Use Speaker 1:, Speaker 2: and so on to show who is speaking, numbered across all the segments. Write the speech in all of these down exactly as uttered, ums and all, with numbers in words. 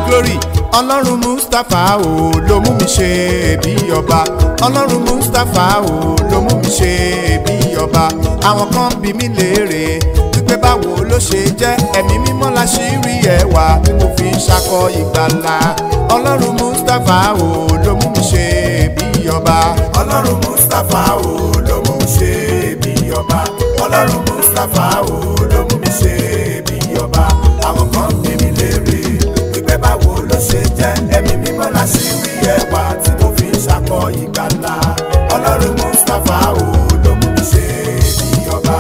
Speaker 1: glory ọlọ́run mustapha o ló mú mi ṣe bí ọba ọlọ́run mustapha o ló mú mi ṣe bí ọba àwọn kan bí mi léèrè wípé báwo ló ṣe jẹ́ ẹ̀mí mímọ́ láṣírí ẹwà tí mo fi ń ṣakọ ìgbàlà ọlọ́run mustapha o ló mú mi ṣe bí ọba ọlọ́run mustapha o ló mú mi ṣe bí ọba ọlọ́run mustapha o ló mú mi ṣe bí ọba àwọn kan bí mi léèrè wípé báwo ló ṣe jẹ́ ẹ̀mí mímọ́ láṣírí ẹwà tí mo fi ń ṣakọ ìgbàlà ọlọ́run mustapha o ló mú mi ṣe bí ọba.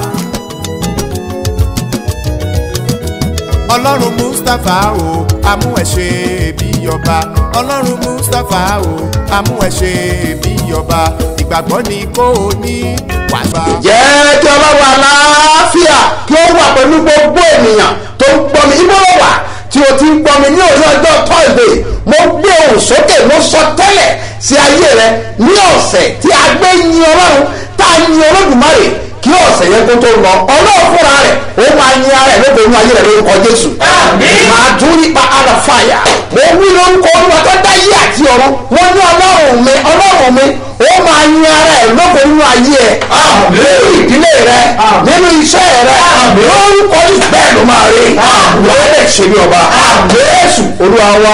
Speaker 1: ọlọ́run mustapha o amú ẹ ṣe bí ọba ọlọ́run mustapha o amú ẹ ṣe bí ọba ìgbàgbọ́ ni kò ní wàgbà.
Speaker 2: jẹ́ kí ọlọ́run àlàáfíà kí ó wà pẹ̀lú gbogbo ènìyàn tó ń gbọ́ mi ibo wà tí o ti ń gbọ́ mi ní òní ọjọ́ tọ́ìdè mo gbé ohùn sókè mo sọ tẹ́lẹ̀ sí ayé rẹ ní ọ̀sẹ̀ tí a gbé yin ọlọ́run tá a yin olódùmarè kí ọ̀sẹ̀ yẹn kó tó lọ ọlọ́run fúnra rẹ̀ ó máa yin ara ẹ̀ lóko inú ayé rẹ̀ lórúkọ jésù. máa dún nípa ara fàyà mo wí lórúkọ olúwa tó dá yé àti ọ̀run mo ní ọlọ́run mi ọlọ́run mi ó máa yin ara ẹ̀ lóko inú ayé ẹ̀ nínú ìdílé rẹ̀ nínú iṣẹ́ rẹ̀ lórúkọ ìgbẹ́ ló máa rí wọ́n lè ṣe ní ọba jésù olúwa wa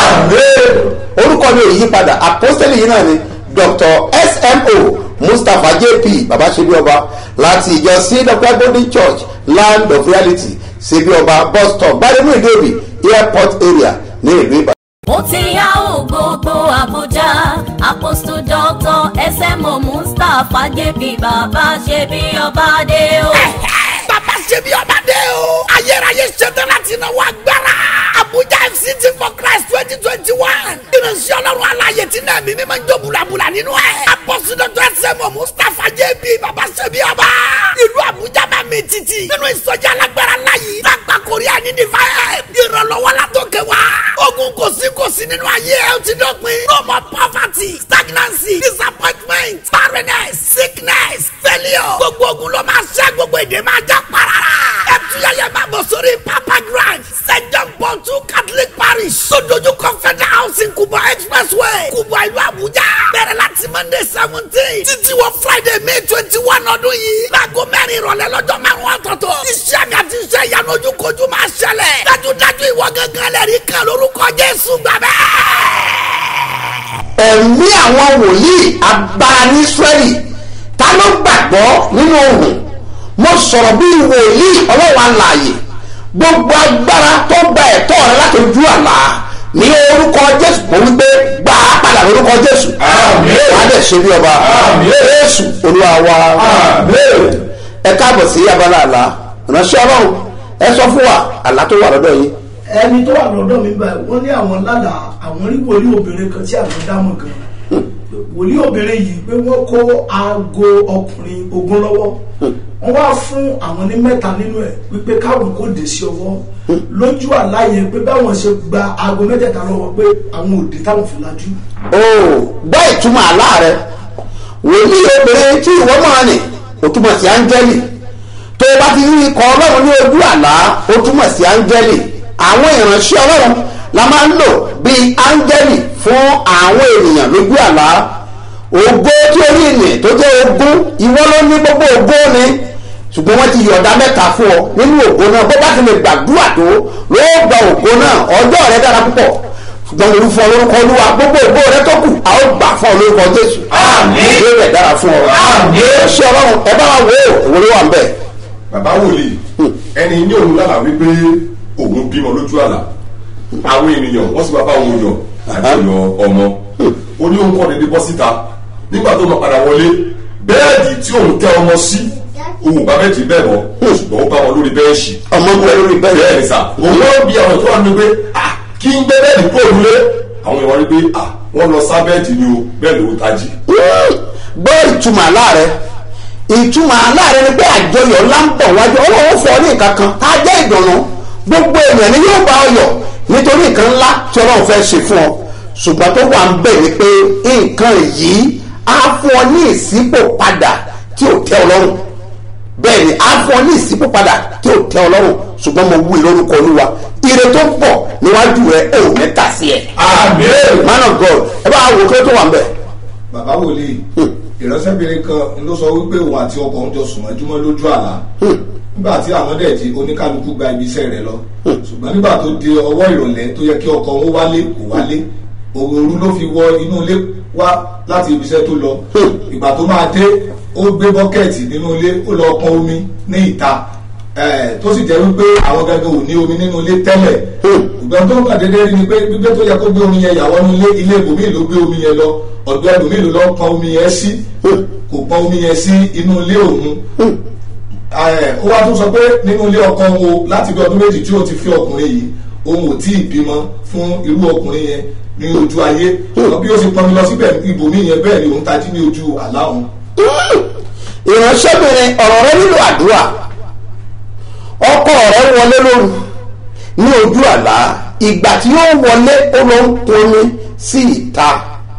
Speaker 2: orúkọ mi ò yí padà àpọ́sítélì yìí náà ni dr S M O mustapha J P baba ṣebí ọba láti ìjọ c w golden church land of reality ṣebí ọba bus stop gbademu ìdóbi airport area ní ìlú ìbàdàn.
Speaker 3: ó ti yá ò gbogbo àbújá apostle doctor S M O mustapha J P baba ṣebí ọba dé o.
Speaker 4: baba ṣebí ọba dé o. ayérayé ṣetán láti náwó agbára. abuja F C T for Christ twenty twenty one. ìrìnsì ọlọ́run aláyè tí náà mímí máa ń jó bulabula nínú ẹ̀. apostle doctor S M O mustapha J P baba ṣebí ọba. ìlú abuja máa mi títì. nínú ìsọjí alágbára láyé. lágbà korea ní divine. ìrànlọ́wọ́ látòkè wá. ogun kò sí kò sí nínú ayé ẹ̀ ó ti dọ̀pin. no more poverty stagnancy disappointment barrenness sickness failure. gbogbo ogun ló máa ṣẹ́ gbogbo èdè máa já parara. ẹ tuyẹyẹ máa bọ̀ sórí papa grand Saint John Paul two Catholic parish. sódójú confederal housing Kubwa expressway Kubwa ìlú Abuja. bẹ̀rẹ̀ láti Monday seventeen títí wọ Friday May twenty one ọdún yìí. láago mẹ́rin ìrọ̀lẹ́ lọ́jọ́ márùn-ún ọ̀tọ̀ọ̀tọ̀. iṣẹ́ àgàtì iṣẹ́ ìyanu ojúkojú máa ṣẹlẹ̀. dájúdájú ìwọ gángan lẹ́rìí kan lórúkọ Jésù gbàgbẹ́.
Speaker 2: ẹ̀mí àwọn wòlíì agbára ní Ísírẹ́lì ta ló gbàgbọ́ nínú ohùn mo sọ̀rọ̀ bí wòlíì ọlọ́wà láàyè gbogbo agbára tó gba ẹ̀tọ́ rẹ láti ojú àlá ní orúkọ Jésù mo wí pé gbà á padà lórúkọ Jésù wàá dẹ̀ ṣe bí ọba Jésù olúwa wa ẹ káàbọ̀ sí abala àlá ìránṣẹ́ ọlọ́run ẹ sọ fún wa àlá tó wà lọ́dọ̀ yìí.
Speaker 5: ẹni tó wà lọ́dọ̀ mi báyìí wọ́n ní àwọn lálàá àwọn rí wòlíì obìnrin kan tí àwọn dámọ̀ gan wòlíì obìnrin yìí pé wọ́n kó aago ọkùnrin ogun lọ́wọ́ wọ́n wá fún àwọn ní mẹ́ta nínú ẹ̀ wípé káwọn kò dé sí ọwọ́ lójú àlàyé pé báwọn ṣe gba aago mẹ́tẹ̀ẹ̀ta lọ́wọ́ pé àwọn òde táwọn fi lajú.
Speaker 2: ó gbọ́ ìtumọ̀ àlá rẹ wòlíì obìnrin tí ìwọ máa nì ó túmọ̀ sí áńgẹ́lì tó o bá ti rí ikọ̀ ọlọ́run ní ojú àlá ó túmọ̀ sí áńgẹ́lì àwọn ìránṣẹ́ ọlọ́run la máa ń lò bíi áńgẹ́lì fún àwọn ènìyàn lójú àlá ògo tí orí ìnì tó jẹ́ ogún ìwọ ló ní gbogbo ògo ni ṣùgbọ́n wọ́n ti yọ̀ọ̀dá mẹ́ta fún ọ nínú ògo náà bó bá ti lè gbàdúrà tó ló gba ògo náà ọjọ́ rẹ dára púpọ̀ ṣùgbọ́n olùfọ lórúkọ olúwa gbogbo ògo rẹ tó kù a ó gbà fún ọ lórúkọ Jésù ìwé rẹ dára fún ọ ṣé ọlọ́run ẹ bá wa wò ó òwò ló wà ń bẹ̀.
Speaker 6: bàbá wòlíì ẹni ní òun lára wípé òun bímọ lójú àlá àwọn ènìyàn wọ́n sì bá bá òun yọ àjọyọ̀ ọmọ ó ní òun kọ́ dédé bọ́ síta nígbà tó máa padà wọlé bẹ́ẹ̀dì tí òun tẹ́ ọmọ sí òun bá bẹ́ẹ̀ tí bẹ́ẹ̀ bọ́ ṣùgbọ́n ó bá wọn lórí bẹ́ẹ̀ṣì
Speaker 2: ọmọ gbé lórí bẹ́ẹ̀ṣì
Speaker 6: bẹ́ẹ̀ ni sà òun yóò bí àwọn tó wà ní pé ah kí n gbé bẹ́ẹ̀dì kúrò nílé àwọn ìwọ́n rí pé ah wọ́n lọ sá bẹ́ẹ̀dì ni o bẹ́ẹ̀ ló tají.
Speaker 2: gbọ́ ìtumọ̀ àlá rẹ ìtumọ̀ àlá rẹ ni pé àjọyọ̀ ńlá ń bọ̀ wájú ọlọ́run fọ ní nǹkan kan tá a jẹ́ ìdùnnú gbogbo ènìyàn ni yóò bá ọ yọ̀ nítorí nǹkan ńlá tí ọlọ́run fẹ́ ṣe fún ọ ṣùgbọ́n tó wà ń bẹ̀ ni pé nǹkan yìí á fún ọ ní ìṣípò padà tí ò tẹ́ ọ lọ́rùn bẹ́ẹ̀ ni á fún ọ ní ìṣípò padà tí ò tẹ́ ọ lọ́rùn ṣùgbọ́n mo wí lórúkọ olúwa ire tó pọ̀ níwájú rẹ ò ní tà sí ẹ. àmín. man of God ẹ bá wo kí ló tó wà ń bẹ̀.
Speaker 7: bàbá wòlíì ìránṣẹ́bìnrin kan ló sọ wípé òun àti ọkọ òun jọ sùn mọ́júmọ́ lójú àlá nígbà tí àwọn dẹ̀ jí oníkálukú gba ibi iṣẹ́ rẹ̀ lọ ṣùgbọ́n nígbà tó di ọwọ́ ìrọ̀lẹ́ tó yẹ kí ọkọ òun wálé kò wálé òru ló fi wọ inú ilé wá láti ibi iṣẹ́ tó lọ ìgbà tó máa dé ó gbé bọ́kẹ́ẹ̀tì nínú ilé ó lọ pọn omi ní ìta tó sì jẹ́ wípé àwọn gangan ò ní omi nínú ilé tẹ́lẹ̀ ìgbà tó ń kàn déédéé rí ni pé gbígbé tó yẹ kó gbé omi yẹn yàwọ́ nínú ilé ilé ibòmíì ló gbé omi yẹn lọ ọ̀dọ̀ ẹlòmíì ló lọ pọn omi yẹn sí kò pọn omi yẹn sí inú ilé òun ó wá tún sọ pé nínú ilé ọkọ wo láti bí ọdún méjì tí ó ti fi ọkùnrin yìí òun ò tí ì bímọ fún irú ọkùnrin yẹn ní ojú ayé bí ó sì pọnmi lọ síbẹ̀ ibòmíì yẹn bẹ́ẹ̀ ni òun tají ní ojú àlá òun.
Speaker 2: ìránṣẹ́bìnrin ọ̀rọ̀ rẹ nílò àdúrà ọkọ rẹ wọlé lóru ní ojú àlá ìgbà tí yóò wọlé ó lọ ń pọnmi sí ìta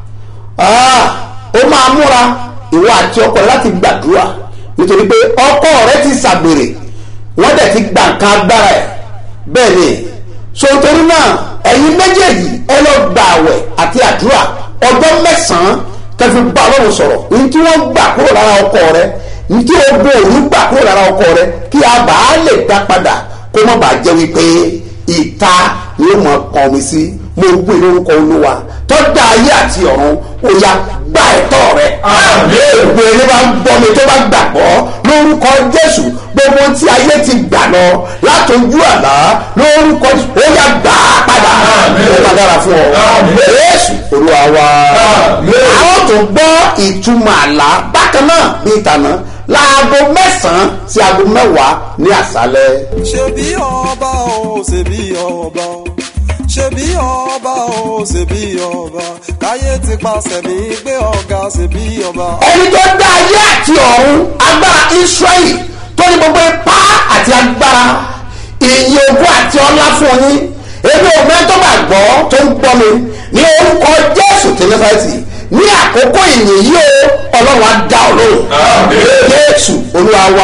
Speaker 2: ó máa múra ìwọ àti ọkọ rẹ láti gbàdúrà nítorí pé ọkọ rẹ ti ṣàgbèrè wọ́n dẹ̀ ti gbà nǹkan agbára ẹ̀ bẹ́ẹ̀ ni so nítorí náà ẹ̀yin méjèèjì ẹ lọ gba àwẹ̀ àti àdúrà ọjọ́ mẹ́sàn-án kẹfì bá Ọlọ́run sọ̀rọ̀ ní tí wọ́n gbà kúrò lára ọkọ rẹ ní tí ogun òru gbà kúrò lára ọkọ rẹ kí a bá lè dá padà kó má bàa jẹ́ wípé ìta ni ó mọ̀ kàn mí sí mo gbé lórúkọ Olúwa tó dá ayé àti ọ̀run ó yá gba ẹ̀tọ́ rẹ. gbogbo ẹni bá ń bọ́ mi tó bá gbàgbọ́ lórúkọ Jésù gbogbo tí ayé ti gbà lọ látọjú àlá lórúkọ ó yá gbà á padà ó má dára fún ọ. Jésù Olúwa wa. àwọn tó gbọ́ ìtumọ̀ àlá bákan náà ní ìtànà láago mẹ́sàn-án sí aago mẹ́wàá ní àṣálẹ́.
Speaker 8: ṣebí ọba o ṣebí ọba o ṣebí ọba o ṣebí ọba káyé ti pàṣẹ mi gbé ọ̀gá ṣebí ọba.
Speaker 2: ẹni tó dá ayé àti ọ̀run agbára Ísírẹ́lì tó ní gbogbo ipá àti agbára ìyìn ògo àti ọlá fún yín èmi ò mẹ́ tó gbàgbọ́ tó ń gbọ́ mi ní orúkọ Jésù tí Násárẹ́tì ní àkókò ìyìn yìí o Ọlọ́run á dá ọ lóhùn. Jésù Olúwa wa.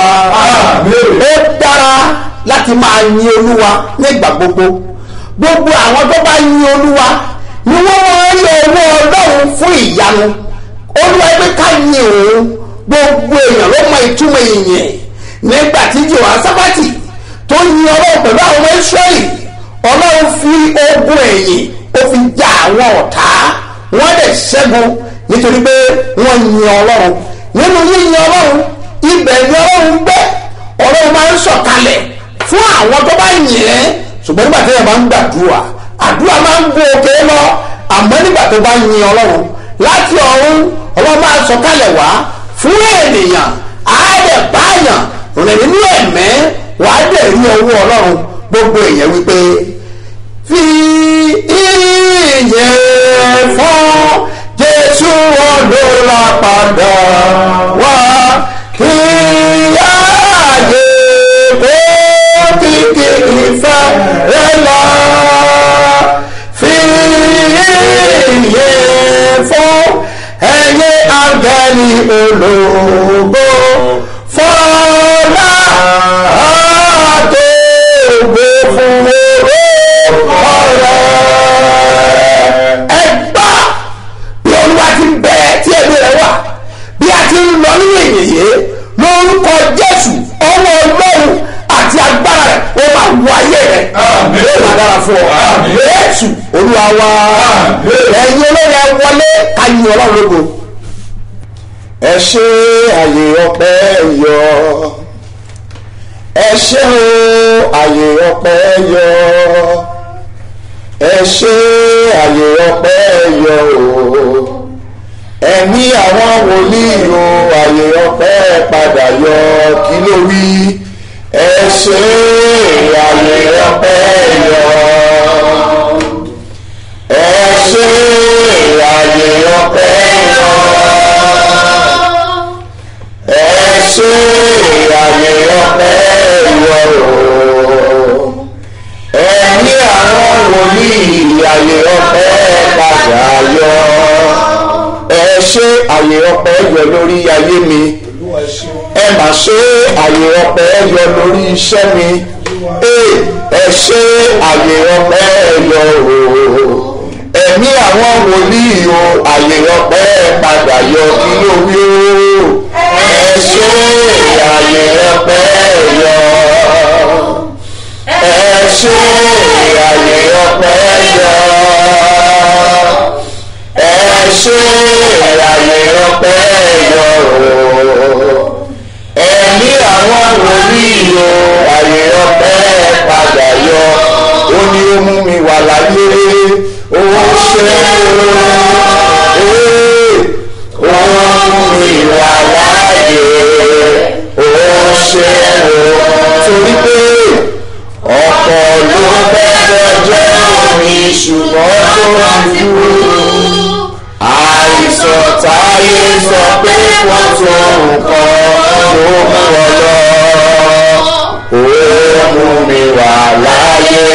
Speaker 2: ó dára láti máa yin Olúwa nígbà gbogbo gbogbo àwọn tó bá yin Olúwa ni wọ́n máa ń yọ owó Ọlọ́run fún ìyanu Olúwa ẹgbẹ́ ká yin òun gbogbo èèyàn ló mọ ìtumọ̀ ìyìn nígbà tí Jèhóṣáfátì tó yin Ọlọ́run pẹ̀lú àwọn ọmọ Ísírẹ́lì Ọlọ́run fi ogun ẹ̀yìn ó fi já àwọn ọ̀tá wọ́n dẹ̀ ṣẹ́gun nítorí pé wọ́n yin Ọlọ́run nínú yíyin Ọlọ́run ibẹ̀ ni Ọlọ́run gbé Ọlọ́run máa ń sọ̀kalẹ̀ fún àwọn tó bá yìn ẹ́ ṣùgbọ́n nígbà tí èèyàn máa ń gbàdúrà àdúrà máa ń gbó òkè lọ àmọ́ nígbà tó bá yin Ọlọ́run láti ọ̀run Ọlọ́run máa sọ̀kalẹ̀ wá fún ènìyàn àádẹ́ báyàn rìn nínú ẹ̀mẹ́ wàá dẹ̀ rí owó Ọlọ́run gbogbo èèyàn wípé fi ìyìn fún Jésù olóra padà wá kí ayé kó kìkì ìfẹ́ rẹ̀ lọ. Fi ìyìn fún ẹ̀yin áńgẹ́lì ológo fọlá àtògbè fún orúkọ rẹ̀. Ẹgbà bí Olúwa ti ń bẹ tí ẹ̀mí rẹ̀ wà bí a ti ń lọ nínú ìyè lórúkọ Jésù ọwọ́ Ọlọ́run àti agbára rẹ̀ ó máa wọ ayé rẹ̀ ó máa dára fún ọ. Jésù Olúwa wa. ẹ̀yin olórí ẹ wọlé ká yin Ọlọ́run lógo. ẹ ṣe àyè ọpẹ́ yọ ẹ ṣe o àyè ọpẹ́ yọ ẹ ṣe àyè ọpẹ́ yọ o ẹ̀mí àwọn wòlíì o àyè ọpẹ́ padà yọ kí ló wí ẹ ṣe àyè ọpẹ́ yọ ẹ ṣe àyè ọpẹ́ yọ ẹ ṣe àyè ọpẹ́ yọ o ẹ̀mí àwọn wòlíì àyè ọpẹ́ padà yọ ẹ ṣe àyè ọpẹ́ yọ lórí ayé mi ẹ mà ṣe àyè ọpẹ́ yọ lórí iṣẹ́ mi ẹ ṣe àyè ọpẹ́ yọ o ẹ̀mí àwọn wòlíì o àyè ọpẹ́ padà yọ kí ló wí o ẹ ṣe àyè ọpẹ́ yọ ẹ ṣe àyè ọpẹ́ yọ ẹ ṣe àyè ọpẹ́ yọ ẹ̀mí àwọn wòlíì o àyè ọpẹ́ padà yọ ó ní ó mú mi wà láyé ó ṣe ó mú mi wà láyé ó ṣe torí pé ọ̀pọ̀ ló fẹ́ jẹ́ mi ṣùgbọ́n tó ti kú àìsàn táyé sọ pé wọ́n tó nǹkan ló mú ọ lọ ó mú mi wà láyé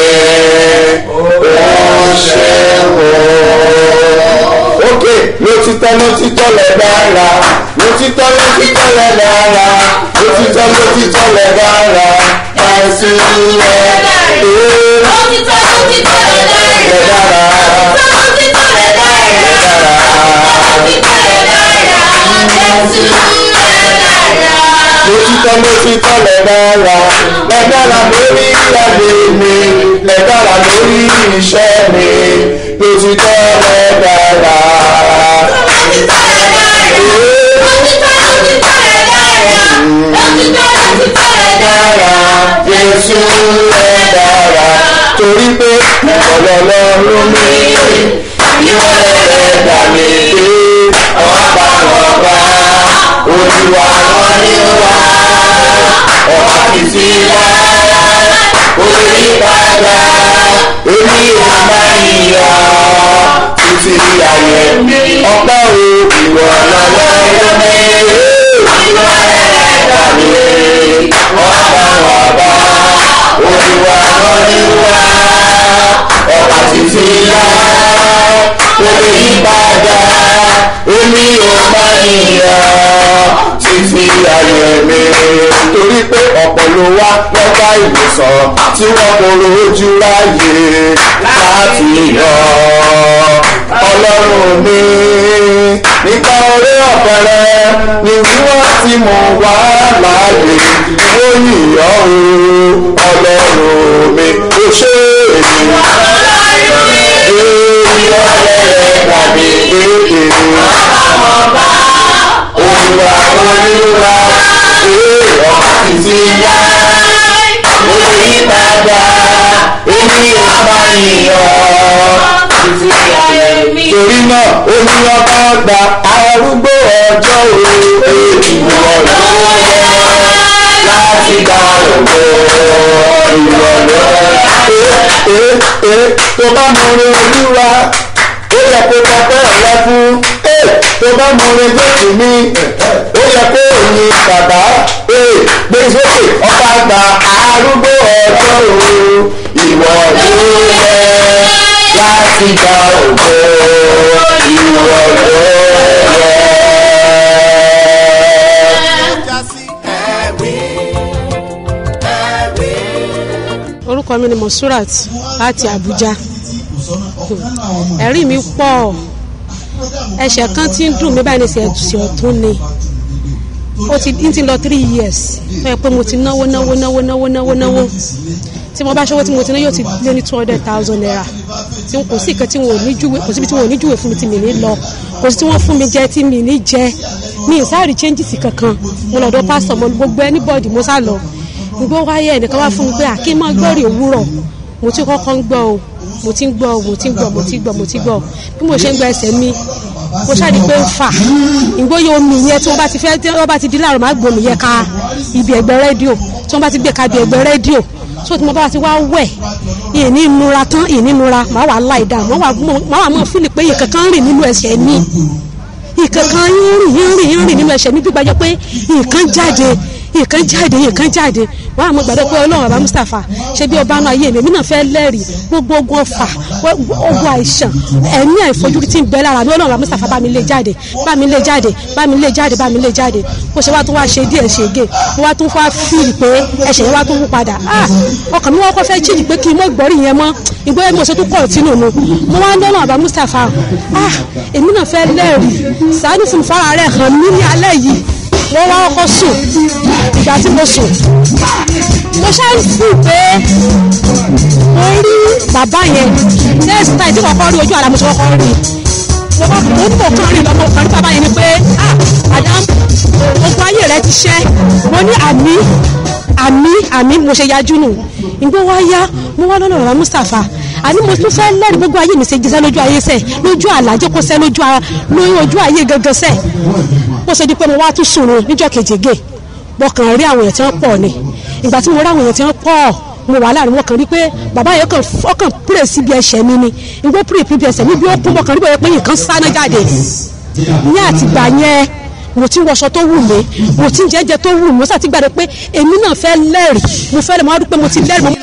Speaker 2: ó ṣe wò. ok lótìtọ́ lótìtọ́ lẹ̀ dára lótìtọ́ lótìtọ́ lẹ̀ dára lótìtọ́ lótìtọ́ lẹ̀ dára ẹ̀sìn ilẹ̀ ee lótìtọ́ lótìtọ́ lẹ̀ dára lótìtọ́ lẹ̀ dára lótìtọ́ lẹ̀ dára ẹ̀sìn ilẹ̀ lótìtọ́ lótìtọ́ lẹ̀ dára lẹ̀ dára lórí ìyàgbé mi lẹ̀ dára lórí iṣẹ́ mi lótìtọ́ lẹ̀ dára. lótìtọ́ lẹ̀ dára lótìtọ́ lótìtọ́ lẹ̀ dára lótìtọ́ lótìtọ́ lẹ̀ dára Jésù lẹ̀ dára torí pé ọlọ́lọ́run mi ìwọ lẹ̀ dá mi dé ọba ọba olúwa wọn ni wá ọba títí wá orí padà èmi ò máa yíyá títí ayé ọba o ìwọ lọ́lọ́run mi ìwọ lẹ̀ dá mi dé ọba ọba olúwa wọn ni wá ọba títí wá orí padà èmi ò máa yíyá títí ayé mi torí pé ọ̀pọ̀ ló wá lọ́gbà ìwòsàn tí wọ́n kò rojú láyé láti yọ ọlọ́run mi nípa orí ọ̀pẹ̀rẹ̀ ni wíwọ́n tí mo wá láàyè ó yìnyọ́ o ọlọ́run mi ó ṣe èmi èmi ọlẹ́rẹ̀ tàbí èdè ọba olúwa olúwa ọba títí yá orí padà èmi ọba yìnyọ́ títí ayé mi. torí náà omi ọba gba arúgbó ọjọ́ òru ìwọ lọ́wọ́ láti gba ògbó ìwọ lọ́wọ́ tó bá mú orin olúwa ó yẹ kó tọpẹ́ ọ̀rẹ́ fún tó bá mú orin jésù mi ó yẹ kó yin bàbá gbé sókè ọba gba arúgbó ọjọ́ òru ìwọ lọ́wọ́ láti gba ògbó ìwọ lọ́wọ́.
Speaker 9: orúkọ mi ni Monsurat láti Abuja. ẹ̀rí mi pọ̀ ẹ̀ṣẹ̀ kan tí ń dùn mí báyìí ní ṣe ọ̀tún ni ó ti ń ti lọ three years tó yẹ pé mo ti náwó náwó náwó náwó náwó náwó tí mo bá ṣọwọ́ tí mo ti ná yóò ti lé ní two hundred thousand naira tí kò sí ìkan tí wọn ò ní júwe kò síbi tí wọn ò ní júwe fún mi tí mi ní lọ kò sí tí wọ́n fún mi jẹ tí mi ní jẹ mi ì sáà rí changes kankan mo lọ́dọ̀ pásítọ̀ mo gbogbo anybody mo sá lọ gbogbo wáyé ẹnìkan wá fún mi pé àkí máa gbọ́rì òwúrọ̀ mo ti kọ́kọ́ ń gbọ́ o mo ti ń gbọ́ o mo ti ń gbọ́ mo ti ń gbọ́ mo ti ń gbọ́ bí mo ṣe ń gbọ́ ẹsẹ̀ mi mo ṣáà di pé ń fà ìgbóyè omi yẹn tí wọ́n bá ti fẹ́ tí wọ́n bá ti di láàrọ̀ máa gbòmí yẹn ká ibi ẹ̀gbẹ́ rédíò tí wọ́n bá ti gbé ká ibi ẹ̀gbẹ́ rédíò so tí mo bá ti wá wẹ̀ ìní nura tán ìní nura màá wà láì dá màá wà mọ̀ fílì pé ìkankan rìn nínú ẹsẹ̀ mi ìkankan rìn rìn rìn rìn nínú ẹsẹ̀ mi bí gbàjọ pé nǹkan jáde nǹkan jáde nǹkan jáde wọn àmọ́ gbàdọ́ pé ọlọ́run bàbá Mustapha ṣe bí ọba náà ayé mi èmi náà fẹ́ lẹ́rìí gbogbo ogun ọfà ogun àìsàn ẹ̀mí àìfojúrí tí ń bẹ lára mi ọlọ́run bàbá Mustapha bá mi lé jáde bá mi lé jáde bá mi lé jáde bá mi lé jáde bó ṣe wá tún wá ṣe díẹ̀ ṣe gé mo wá tún wá fíìlì pé ẹ̀ṣẹ̀ yẹn wá tún wú padà ah ọkàn mi wọ́n kọ́ fẹ́ chíjì pé kí n mọ́ gbọ́rí yẹn mọ́ ìgbóyè mo ṣe tún kọ̀ tínú nu mo wá ń lọ́nà bàbá Mustapha ah èmi náà fẹ́ lẹ́rìí ṣàánú fún fara rẹ̀ hàn mí ní alẹ́ yìí wọ́n wá ọkọ̀ sùn ìgbà tí mo sùn mo ṣáà ń fún pé mo rí bàbá yẹn next time tí kọ̀ọ̀kan rí ojú àlá mo ṣe kọ́kọ́ rí mo bá mo ń bọ̀ kán rí lọ́mọ kan rí bàbá yẹn ni pé ah madam ogun ayé rẹ ti ṣẹ́ mo ní àmì àmì àmì mo ṣe yájú nù ìgbó wá yá mo wá lọ́nà bàbá Mustapha àní mo tún fẹ́ lẹ́rìí gbogbo ayé mi ṣe jíṣẹ́ lójú ayé sẹ́ lójú àlàjẹ́ kó sẹ́ lójú ojú ayé gangan sẹ́ bó ṣe di pé mo wá tún sùn níjọ́ kejì gé mo kàn rí àwọn èèyàn tí wọ́n pọ̀ ni ìgbà tí mo rí àwọn èèyàn tí wọ́n pọ̀ mo wà láàrin wọn kàn rí pé bàbá yẹn kàn ọkàn pèrè síbi ẹsẹ̀ mi ni ìgbó pèrè síbi ẹsẹ̀ mi bí ó kún mo kàn rí bóyá pé nǹkan sáná jáde ní àtìgbà yẹn mo ti ń wọṣọ tó wù mí mo ti ń jẹjẹ tó wù mí mo sàti gbàdé pé èmi náà fẹ́ lẹ́rìí mo fẹ́ lè mo wá dúpẹ́ mo ti lẹ́rìí.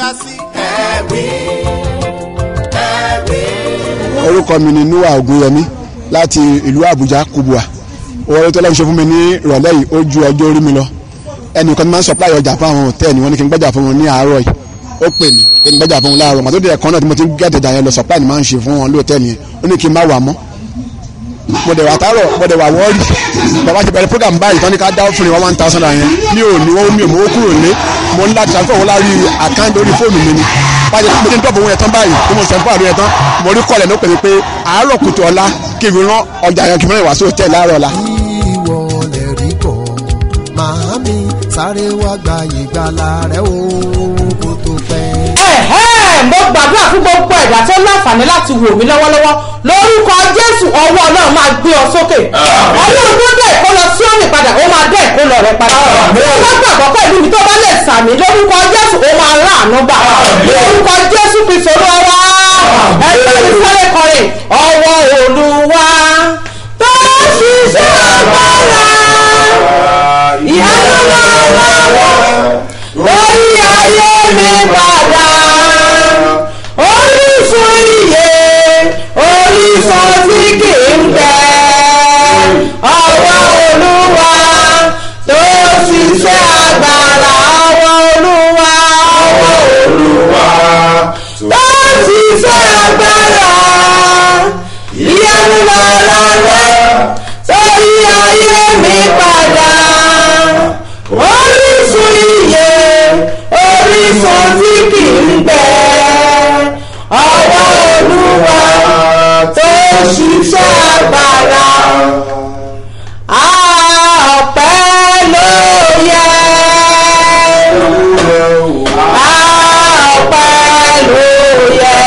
Speaker 10: orúkọ mi ni Noah Ogunyemi láti ìlú Àbújá Kubwa owó tó lọ́wọ́ ṣe fún mi ní ìrọ̀lẹ́ yìí ó ju ọjọ́ orí mi lọ ẹnìkan máa ń supply ọjà fún àwọn hòtẹ́ẹ̀lì wọn ni kí n gbọ́jà fún wọn ní àárọ̀ yìí ó pè mí kí n gbọ́jà fún wọn láàárọ̀ màtó dé ẹ̀kan náà tí mo ti ń gẹ́tẹ̀jà yẹn lọ supply ni máa ń ṣe fún wọn lóòtẹ́ẹ̀lì yẹn ó ní kí n má wà mọ́ mo dẹ̀ wà tààrọ̀ mo dẹ̀ wà wọ́ọ̀rì bàbá ṣe bẹ̀rẹ̀ program báyìí tán ní ká dá òfin wa one thousand naira yẹn mi ò ní wọ́n mi ò mọ̀ ó kúrò lé mo ní láti transfer owó lárí àkáǹtì orí fóònù mi ni báyìí mo ti ń dọ̀bọ̀ owó yẹn tán báyìí tí mo sọ fún àdúrà yẹn tán mo rí kọ́lẹ̀ ló pè mí pé àárọ̀ kùtù ọ̀la kí n rán ọjà yẹn kí n rán ìwà sí hòtẹ́ẹ̀lì láàárọ̀ ọ̀la.
Speaker 11: ìwọ lè rí bọ̀ màámi sáré wá gba ìgbàlà rẹ o kó tó pẹ́.
Speaker 12: mo gbàdúrà fún gbogbo ẹ̀dá tó láǹfààní láti wò mí lọ́wọ́lọ́wọ́ lórúkọ Jésù ọwọ́ Ọlọ́run máa gbé ọ sókè Ọlọ́run tó dẹ̀ kó lọ sí òní padà ó máa dẹ̀ kó lọ rẹ padà wọ́n gbàgbọ́ pẹ̀lú mi tó bá lè sàmì lórúkọ Jésù ó máa rà àánú gbà lórúkọ Jésù Kristi Olúwa ẹgbẹ́ ìsáré kọrin ọwọ́ Olúwa tó ṣiṣẹ́ agbára ìyanu lọ́wọ́ lórí ayé mi padà orísun iye orísun tí kì í bẹ̀ ọwọ́ Olúwa tó ṣiṣẹ́ agbára ọwọ́ Olúwa ọwọ́ Olúwa tó ṣiṣẹ́ agbára ìyanu lọ́wọ́ sórí ayé mi padà orísun iye orísun tí kì í bẹ̀ ọwọ́ Olúwa tó ṣiṣẹ́ agbára ọpẹ́ ló yẹ ọpẹ́ ló yẹ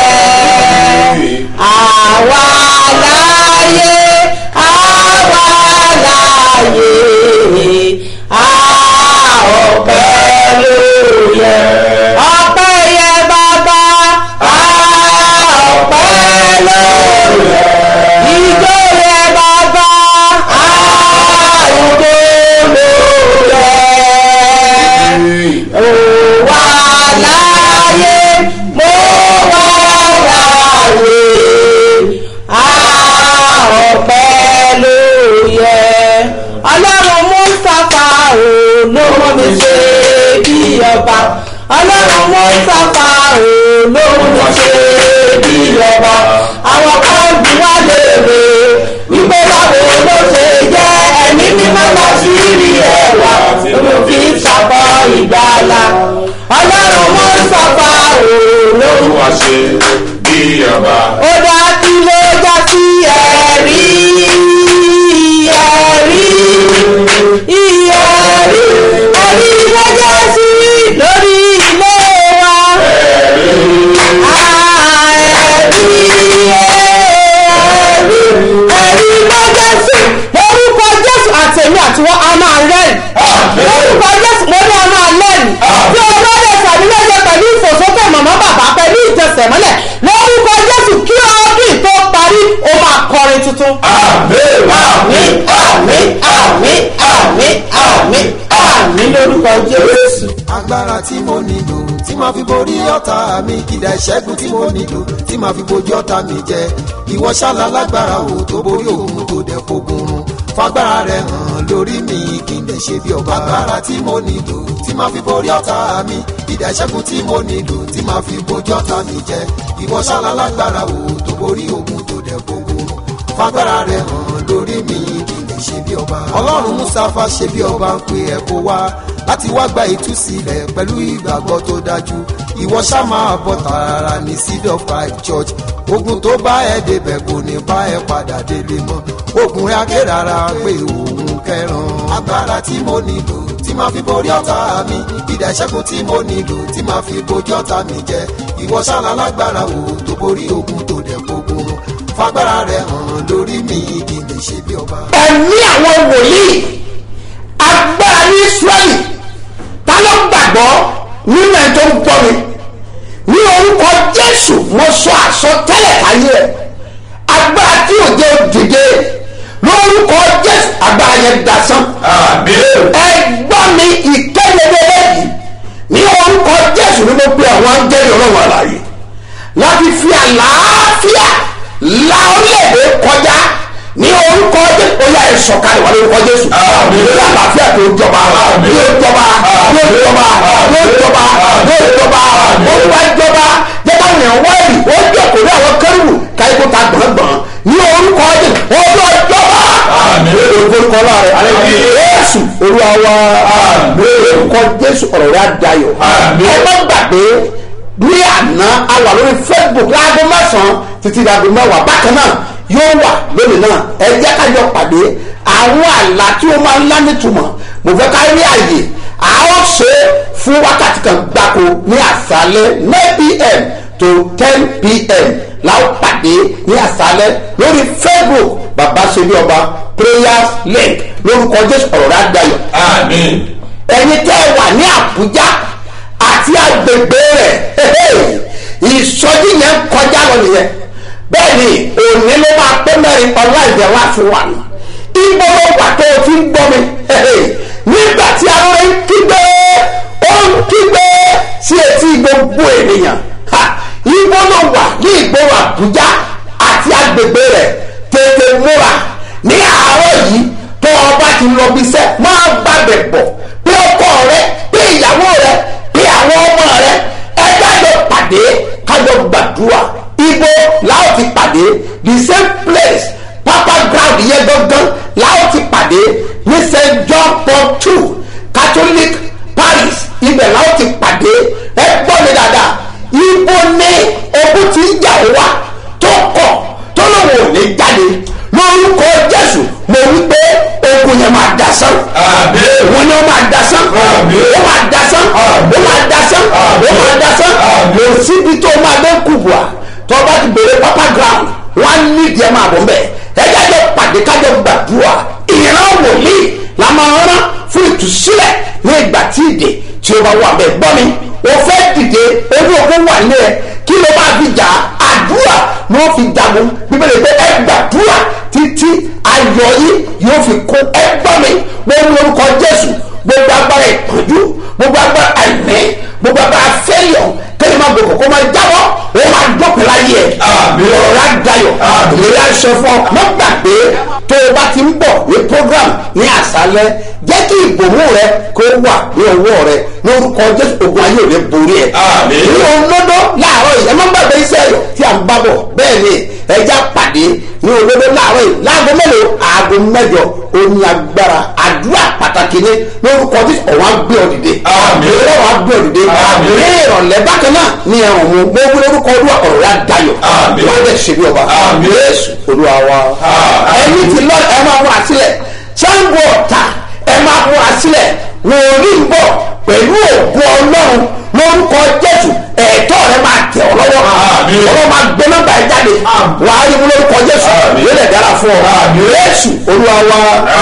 Speaker 12: àwa láyé àwa láyé ọpẹ́ ló yẹ ọpẹ́ yẹ bàbá ọpẹ́ ló yẹ ìjó yẹ bàbá ìjó ló yẹ ó wà láyé mo wà láyé ọpẹ́ ló yẹ Ọlọ́run Mustapha ò ló mú mi ṣe bí ọba Ọlọ́run Mustapha ò ló mú mi ṣe bí ọba àwọn kan bí wá léèrè wípé báwo ló ṣe jẹ́ ẹ̀mí mímọ́ lọ sí rí ẹ̀wà ló fi ṣàbọ̀ ìgbàlà Ọlọ́run Mustapha ò ló mú mi ṣe bí ọba. ó dá kí ló já sí ẹ̀rí ẹ̀rí ìyẹ̀rí ẹ̀rí lọ́jọ́ sí lórí ilé wa ẹ̀rí ẹ̀rí lọ́jọ́ sí lórúkọ Jésù àtẹ̀mí àtiwọ́ a máa rẹ́rìn lórúkọ Jésù mo ní a máa lẹ́rìn tí olóde tàbí lọ́jọ́ pẹ̀lú ìfòsókè màmá bàbá pẹ̀lú ìtẹsẹ̀mọ́lẹ̀ lórúkọ Jésù kí ọdún tó parí ó máa kọrin tuntun. àmín àmín àmín àmín àmín àmín àmín lórúkọ Jésù.
Speaker 11: agbára tí mo nílò tí màá fi borí ọ̀tá mi kìdá ìṣẹ́gun tí mo nílò tí màá fi bojú ọ̀tá mi jẹ ìwọ ṣáàlà lágbára wo tó borí òun tó dẹ̀ fogun run fagbára rẹ hàn lórí mi kí n lè ṣe bí ọba agbára tí mo nílò tí màá fi borí ọ̀tá mi kìdá ìṣẹ́gun tí mo nílò tí màá fi bojú ọ̀tá mi jẹ ìwọ ṣáàlà lágbára wo tó borí òun tó dẹ̀ fogun run fagbára rẹ hàn lórí mi kí n lè ṣe bí ọba ọlọ́run Mustapha ṣe bí ọba ń pe ẹ̀ kó wá láti wá gba ìtúsílẹ̀ pẹ̀lú ìgbàgbọ́ tó dájú ìwọ ṣá máa bọ̀ tààrà ní Seed of Christ Church ogun tó bá ẹ débẹ̀ kò ní bá ẹ padà délé mọ́ ogun rẹ̀ akérara pé òun kẹran agbára tí mo nílò tí máa fi borí ọ̀tá mi ìdá ìṣẹ́gun tí mo nílò tí máa fi bojú ọ̀tá mi jẹ ìwọ ṣáàlà lágbára wo tó borí ogun tó dẹ̀ gbógun fagbára rẹ̀ hàn lórí mi kí n lè ṣe bí ọba.
Speaker 2: ẹ̀mí àwọn wòlíì agbára ní Ísírẹ́lì ta ló gbàgbọ́ nínú ẹ̀ tó ń gbọ́ mi ní orúkọ Jésù mo sọ àsọtẹ́lẹ̀ ayé ẹ̀ agbára tí ò jẹ́ òdìdé lórúkọ Jésù agbára yẹn dasán. ẹ gbọ́ mi ìkéde lẹ́yìn ní orúkọ Jésù ni mo pe àwọn áńgẹ́lì Ọlọ́run àlàyé láti fi àlàáfíà la orílẹ̀-èdè kọjá ní orúkọ Jésù ó yá ẹ sọ̀kalẹ̀ wà lórúkọ Jésù ní àlàáfíà tó jọba yóò jọba yóò jọba yóò jọba yóò jọba ó wá jọba jẹba yẹn wáyé ó jókòó ní àwọn kẹrìwù káyọ̀ ta gbọ̀ngbọ̀n ní orúkọ Jésù ó yọ jọba orúkọ láàrin alẹ́ Jésù Olúwa wa orúkọ Jésù ọ̀rọ̀ rẹ̀ àdayọ̀ ẹ má gbàgbé ní àná a wà lórí Facebook láago mẹ́sàn-án títí láago mẹ́wàá bákan náà yóò wà lónìí náà ẹ jẹ́ ká jọ pàdé àwọn àlá tí ó máa ń lá nítumọ̀ mo fẹ́ ká rí àyè a ó ṣe fún wákàtí kan gbáko ní àṣálẹ́ nine p.m. to ten p.m. la ó pàdé ní àṣálẹ́ lórí Facebook bàbá ṣe bí ọba prayers link lórúkọ Jésù ọ̀rọ̀ rẹ̀ àdayọ̀ àmín ẹ̀yin tẹ́ ẹ wà ní Àbújá àti agbègbè rẹ̀ ìsọjí yẹn kọjá lọ nìyẹn bẹ́ẹ̀ ni òní ló máa pé mẹ́rin ọlá ìbẹ̀ láti wà ní ibo ló wà tó o ti ń gbọ́ mi nígbà tí àwọn ń kígbe ó ń kígbe sí etí gbogbo ènìyàn ibo ló wà ní ìgboro Àbújá àti agbègbè rẹ̀ tètè múra ní àárọ̀ yìí tó o bá ti lọ bí iṣẹ́ máa gbàgbẹ́ bọ̀ pé ọkọ rẹ pé ìyàwó rẹ pé àwọn ọmọ rẹ ẹ jáde pàdé kájọ gbàdúrà ibo láò ti pàdé the same place papa ground yẹn gangan láò ti pàdé ní Saint John Paul two Catholic Paris ibẹ̀ láò ti pàdé ẹ gbọ́ mi dáadáa ibo ní ogun tí ń jà wá tó kọ̀ tó lóun ò ní jáde lórúkọ Jésù mo wí pé ogun yẹn máa dasán wọn ni wọn máa dasán wọn máa dasán wọn máa dasán wọn máa dasán kò síbi tó máa dé kùbùà tó bá ti bèrè papa ground wọn á nídìí ẹ máa bọ̀ mbẹ́ ẹ jáde pàdé kájọ gbàdúrà ìran wòlíì la máa rán fún ìtúsílẹ̀ ní ìgbà tí ìdè tí ó bá wà bẹ́ẹ̀ gbọ́ mi o fẹ́ dìde ojú ogun wà ní ẹ kí ló máa fi jà àdúrà ló fi jagun bíbélì pé ẹ gbàdúrà títí ayọ̀ yìí yóò fi kó ẹ gbọ́ mi wọ́n lórúkọ Jésù gbogbo agbára ìpọ́njú gbogbo agbára àìní gbogbo agbára fẹ́yọ̀ kẹ́lẹ́ máa gbogbo kó máa jábọ́ ó máa dọ́pẹ́ láyé ẹ̀ ọ̀rọ̀ àdáyọ̀ ìlérí aṣọ fún ọ mọ́ gbàgbé tó o bá ti ń bọ̀ ní program ní àṣálẹ́ jẹ́ kí ìbòmú rẹ kó wà ní ọwọ́ rẹ lórúkọ Jésù ogun ayé òde borí ẹ̀ ní olódó láàárọ̀ yìí ẹ má gbàgbé iṣẹ́ ẹ̀yọ̀ tí a ń bá bọ̀ bẹ́ẹ̀ ni ẹja pàdé ní olódó láàárọ̀ yìí láago mélòó aago mẹ́jọ ó ní agbára àdúrà pàtàkì ní lórúkọ Jésù ọ̀wọ́n á gbé ọ dìde ọ̀wọ́n á gbé ọ dìde ní ìrọ̀lẹ́ bákan náà ní ẹ̀rùn mu gbogbo lórúkọ Olúwa ọ̀rọ̀ rẹ̀ dayọ̀ wọ́n dẹ̀ ṣe bí ọba Jésù Olúwa wa ẹni tí lọ ẹ máa wá sílẹ̀ Ṣàngó Ọ̀tà ẹ máa wá sílẹ̀ wòlíì ń bọ̀ pẹ̀lú ògùn Ọlọ́run lórúkọ Jésù ẹ̀tọ́ rẹ máa tẹ̀ ọ́ lọ́wọ́ ọlọ́run máa gbé nọ́mbà ẹ̀ jáde wà á rí mú lórúkọ Jésù yóò lè dára fún ọ Jésù Olúwa wa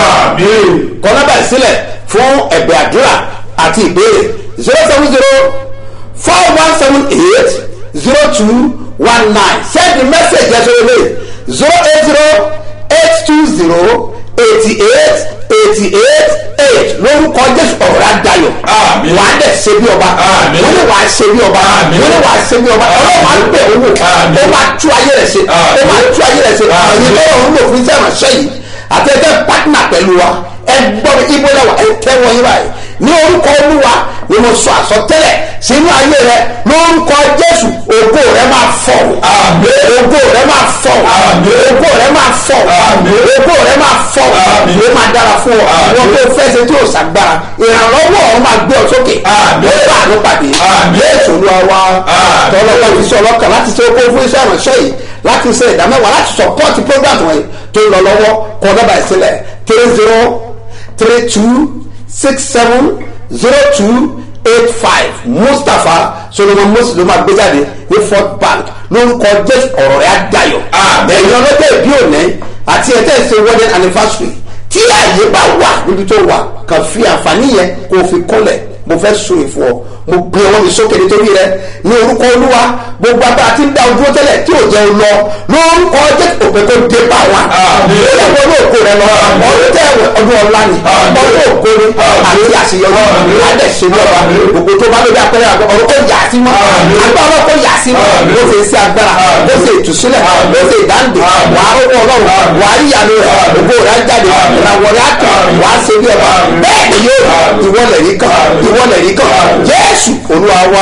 Speaker 2: kọ nọ́mbà sílẹ̀ fún ẹ̀bẹ̀ àdúrà àti ìbéèrè zero seven zero four one seven eight zero two one nine send the message yẹn sórí ilé zero eight zero eight two zero eighty eight eighty eight eight lórúkọ Jésù ọ̀rọ̀ adayọ̀ wàá dẹ̀ ṣe bí ọba wọ́n ní wàá ṣe bí ọba wọ́n ní wàá ṣe bí ọba ọlọ́wọ́ á bẹ̀ owó ó máa tú ayé rẹ̀ ṣe ó máa tú ayé rẹ̀ ṣe àyè tó ń lò fún iṣẹ́ ìránṣẹ́ yìí àti ẹgbẹ́ pátánà pẹ̀lú wa ẹ gbọ́ mi ibo lẹ́wà ẹ tẹ́wọ́ yín báyìí ní orúkọ olúwa ni mo sọ àsọtẹ́lẹ̀ sínú ayé rẹ lórúkọ jésù ògo rẹ máa fọ́ ògo rẹ máa fọ́ ògo rẹ máa fọ́ ògo rẹ máa fọ́ ló máa dára fún ọ wọn tó fẹ́ ṣe tí ò ṣàgbára ìrànlọ́wọ́ ọ máa gbé ọ sókè ló bá àánú pàdé jésù olúwa wa tọ́lọ́pàá ti sọ ọlọ́kàn láti ṣe okó fún iṣẹ́ ìránṣẹ́ yìí láti ṣe ìdámẹ́wàá láti sọpọ́ọ̀tì program wọ̀nyí tó ń lọ lọ́wọ́ kọ́ dábà ìsílẹ̀ three zero three two six seven zero two eight five mustapha solomon moses ló máa gbé jáde ní fort bank lórúkọ jésù ọ̀rọ̀ rẹ̀ á dayọ̀ ẹ̀yin ọlọ́jọ́ ìbí òní àti ẹ̀tẹ́ ìṣe wedding anniversary tí ààyè bá wà níbi tó wà kàn fi àǹfààní yẹn kó o fi kọ́lẹ̀ mo fẹ́ sùn ìfún ọ mo gbé ọwọ́ mi sókè nítorí rẹ ní orúkọ olúwa gbogbo agbára tí ń dá ojú tẹ́lẹ̀ tí ò jẹ́ o lọ lórúkọ jẹ́ òpè kó dé bá wa lórí ẹ̀kọ́ ní òkú rẹ lọ ọdún tẹ́ ọdún ọ̀la ni ọdún òkú ni àti àṣeyọrí adẹ̀ ṣe ní ọba gbogbo tó bá lórí apẹ̀rẹ̀ àgbọ̀ ọ̀rọ̀ kó yà sí mọ́ agbára kó yà sí mọ́ ló ṣe sí agbára ló ṣe ìtúsílẹ̀ ló ṣe ìdáǹdè wà á rúkọ ọlọ́run wà á yíyanu rẹ̀ ògbó rẹ̀ á jáde ìràwọ̀ rẹ̀ á kàn wà á ṣe bí ọba bẹ́ẹ̀ ni yóò ìwọlẹ̀ yìí kàn ìwọlẹ̀ yìí kàn jésù olúwa wa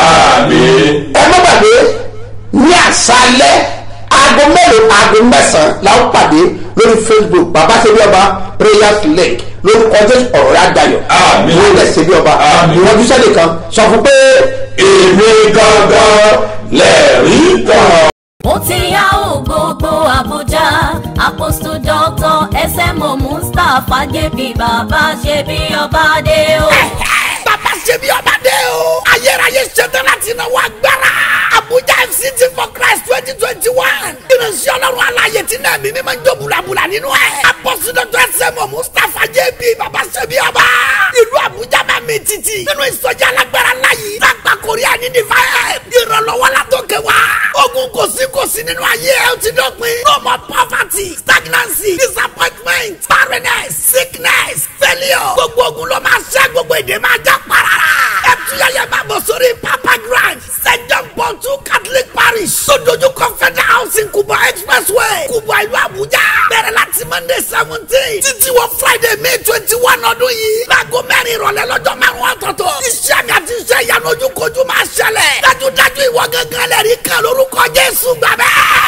Speaker 2: ẹ má gbàgbé ní àṣálẹ́ aago mélòó aago mẹ́sàn-án la ó pàdé lórí facebook bàbá ṣe bí ọba prayers link lórúkọ jésù ọ̀rọ̀ rẹ̀ àdàyọ̀ ìwé rẹ̀ ṣe bí ọba ìwọ́jú sẹ́lẹ̀ kan sọ fún pé èmi gangan lẹ́rìí kan.
Speaker 3: ó ti yá ò gbogbo àbújá apostle doctor smo mustapha jẹ́bi bàbá ṣe bí ọba dé o.
Speaker 4: bàbá ṣe bí ọba dé o. ayérayé ṣetán láti náwó agbára. abuja f c t for christ twenty twenty one. ìrìnsẹ̀ ọlọ́run aláyé tí náà mímí máa ń jó bulabula nínú ẹ̀. apostle doctor smo mustapha jẹ́bi bàbá ṣe bí ọba. ìlú abuja máa mi títì. nínú ìsọjí alágbára láyé. lágbà korea ní divine. ìrànlọ́wọ́ la tó kẹ wá. ogun kò sí kò sí nínú ayé ẹ ó ti dọ́pin. no more poverty stagnancy disappointment barrenness sickness failure. gbogbo ogun ló máa ṣẹ́ gbogbo èdè máa já parara. ẹ tún yẹyẹ máa bọ̀ sórí papa grand saint john paul two catholic parish. sódójú confederal housing kuba expressway kuba ìlú abuja. bẹ̀rẹ̀ láti monday seventeen títí wọ friday may twenty one ọdún yìí. láago mẹ́rin ìrọ̀lẹ́ lọ́jọ́ márùn-ún ọ̀tọ̀ọ̀tọ̀. iṣẹ́ mi àti iṣẹ́ ìyanu ojúkojú máa ṣẹlẹ̀. dájúdájú ìwọ gángan lẹ́rìí kan lórúkọ jésù gbàgbẹ́.